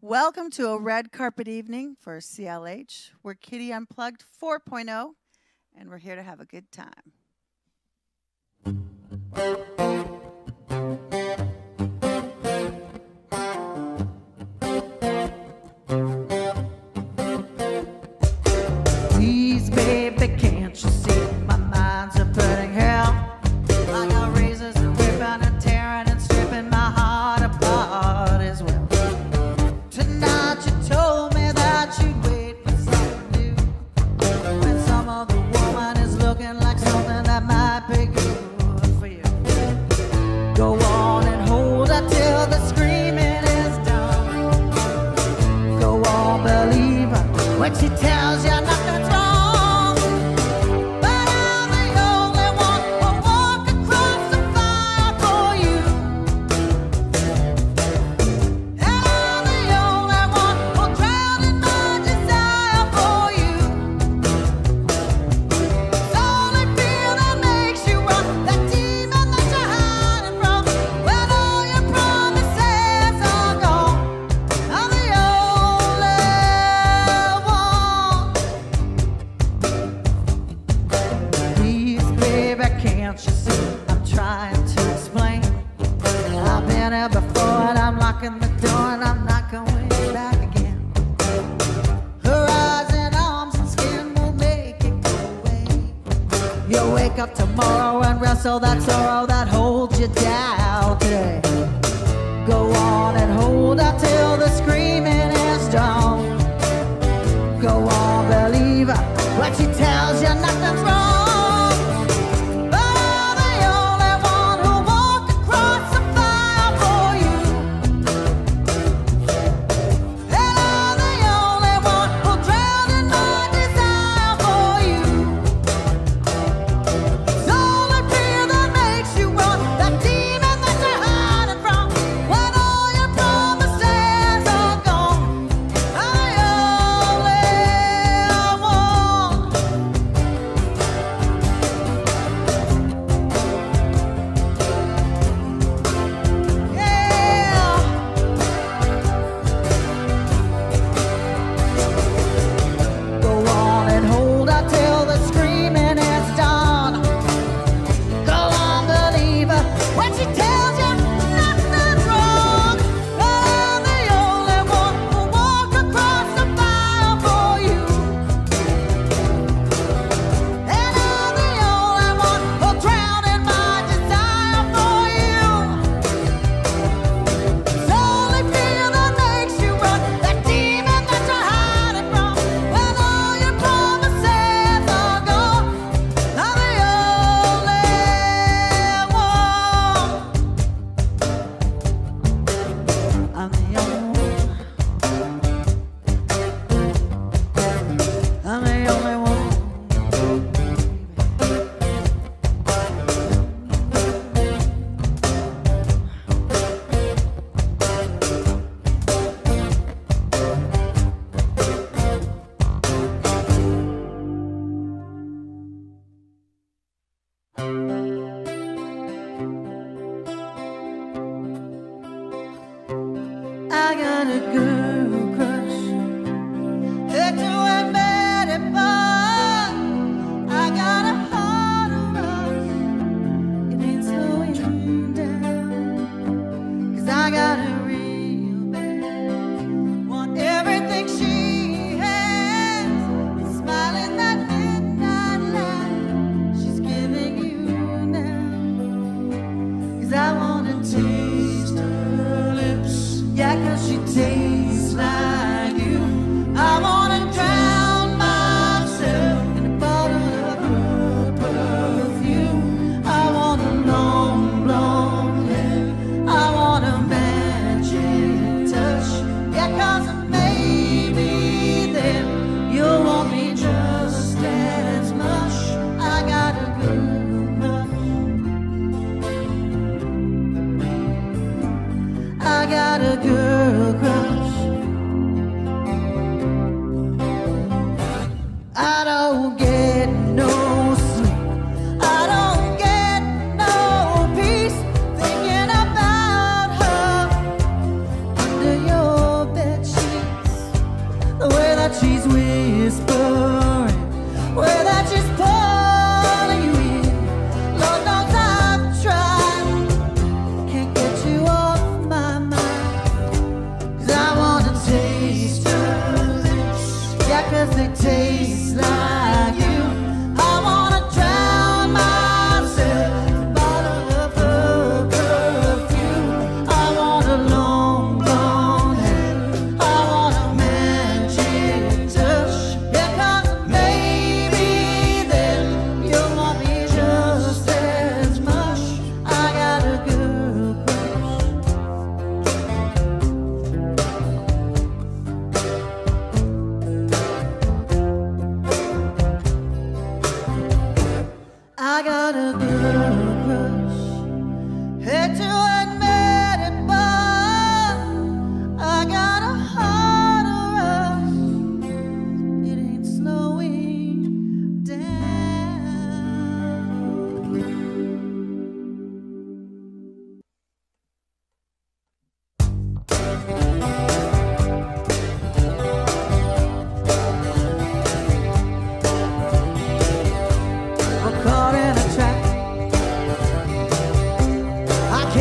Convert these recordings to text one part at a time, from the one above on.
Welcome to a red carpet evening for CLH. We're Kitty Unplugged 4.0, and we're here to have a good time. Please, baby, can't you see my mind's a burning hell? I got razors and ripping and tearing and stripping my heart apart as well. Tonight you told me that you'd wait for something new, when some other woman is looking like something that might be good for you. Go on and hold her till the screaming is done. Go on, believe her when she tells you nothing's wrong. But I'm the only one who'll walk across the fire for you. And I'm the only one who'll drown in my desire for you. It's only fear that makes you run, that demon that you're hiding from, when all your promises are gone. I'm the only one. Please, baby, can't you see I'm trying to explain? I've been here before and I'm locking the door and I'm not going back again. Her eyes and arms and skin will make it go away. You'll wake up tomorrow and wrestle that sorrow that holds you down today. Go on and hold her till the screaming is done. Go on, believe her when she tells you nothing's wrong. But I'm the only one who'll walk across the fire for you. And I'm the only one who'll drown in my desire for you. It's only fear that makes you run, that demon that you're hiding from, when all your promises are gone. I'm the only one. Yeah. Go on and hold her till the screaming is done. Go on, believe her when she tells you nothing's wrong. But I'm the only one who'll walk across the fire for you. And I'm the only one who'll drown in my desire for you. It's only fear that makes you run, that demon that you're hiding from, when all your promises are gone. I'm the only one. I'm the only one. I'm the only one. I got a girl crush. Hate to admit it, but I got a heart of rust. It ain't slowing down, 'cause I got a real bad. Want everything she has. It's smiling that midnight light she's giving you now. 'Cause I wanna taste her lips. Yeah, 'cause she tastes like you. I wanna drown myself in a bottle of her perfume. I want a long blonde hair. I want a magic touch. Yeah, 'cause maybe then you'll want me just as much. I got a girl crush. I got a girl crush. I don't get no sleep. I don't get no peace thinking about her under your bed sheets.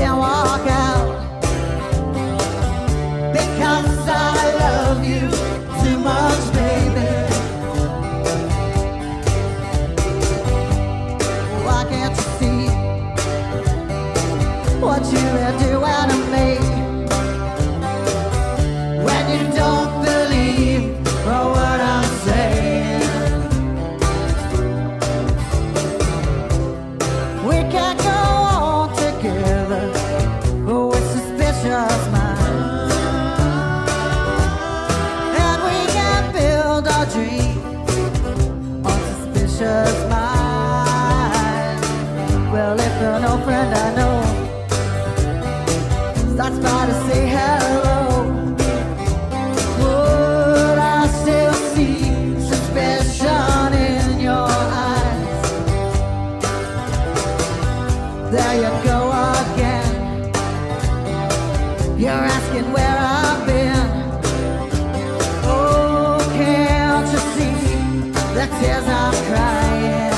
can't walk out because I love you too much, baby. Why can't you see what you are doing to me? When you don't believe what I'm saying, we can't go on together with suspicious minds, and we can build our dreams on suspicious minds. Well, if you're no friend I know stops by to say hello, would I still see suspicion in your eyes? There you go again. You're asking where I've been. Oh, can't you see the tears I'm crying?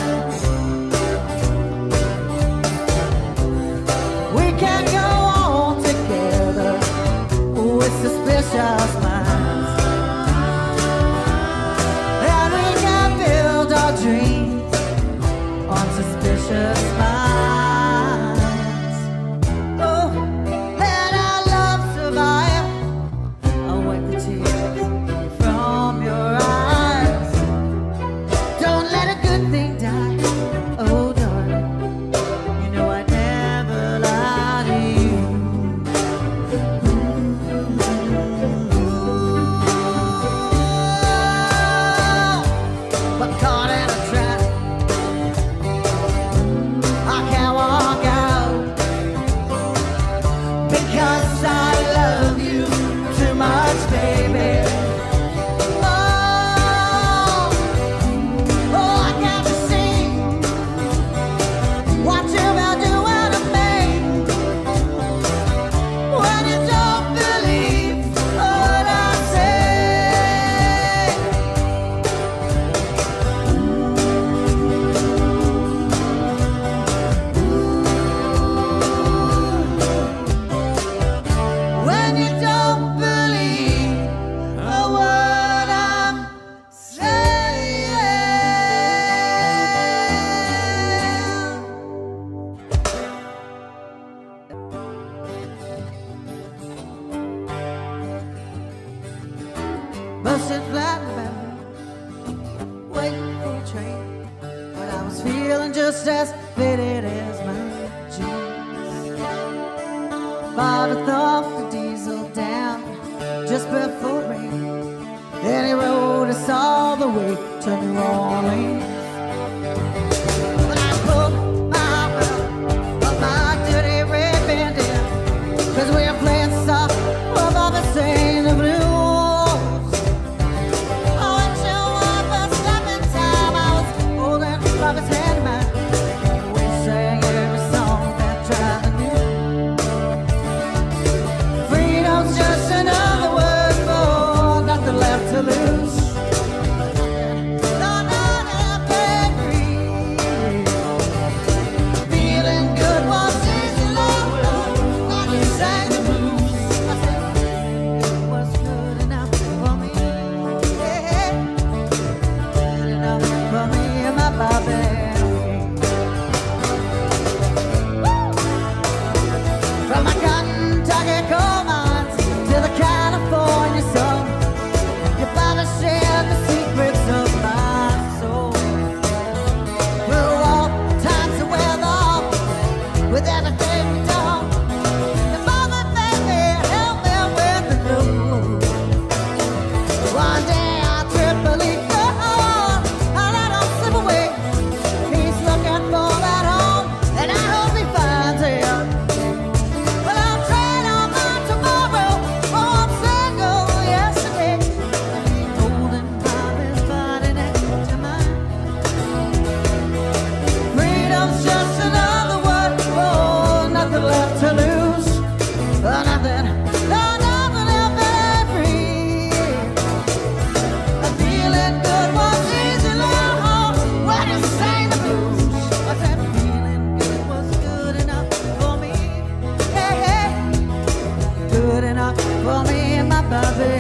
We can't go on together with suspicious minds, and we can build our dreams on suspicious minds. Oh, let our love survive. I'll wipe the tears from your eyes. Don't let a good thing die. Oh, darling, you know I never lie to you. But caught in a trap, I can't walk out because I love you too much, baby. Oh, oh, can't you see what you've been doing to me? When you don't believe what I say. When you don't believe a word I'm saying. Busted flat back, waiting for a train, but I was feeling just as fitted as my jeans. Father thumped the diesel down just before rain, and he rode us all the way to New Orleans. But I pulled my belt, put my dirty red band in, 'cause we are playing soft above the St. Blues. Oh, and you were the step in time. I was holding Bobby's hand in mine. We sang every song that Charlie knew. Freedom's just another word for nothing left to lose. No, no, no, for me and my baby.